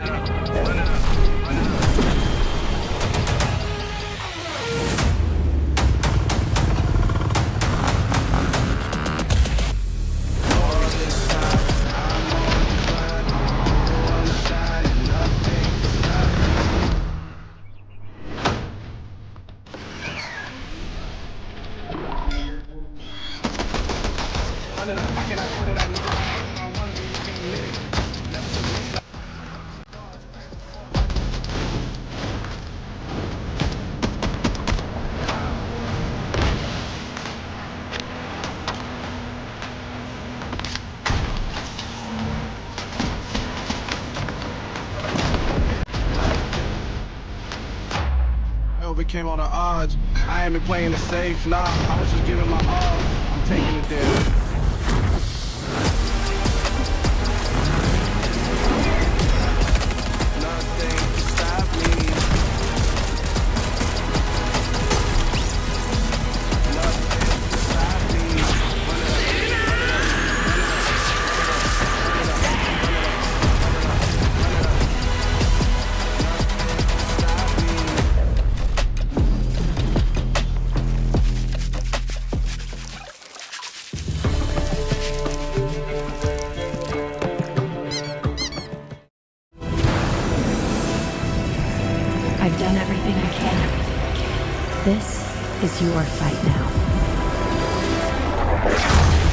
Overcame all the odds. I ain't been playing it safe, nah. I was just giving my all. I'm taking it there. Nothing can stop me. Nothing can stop me. I've done everything I can. This is your fight now.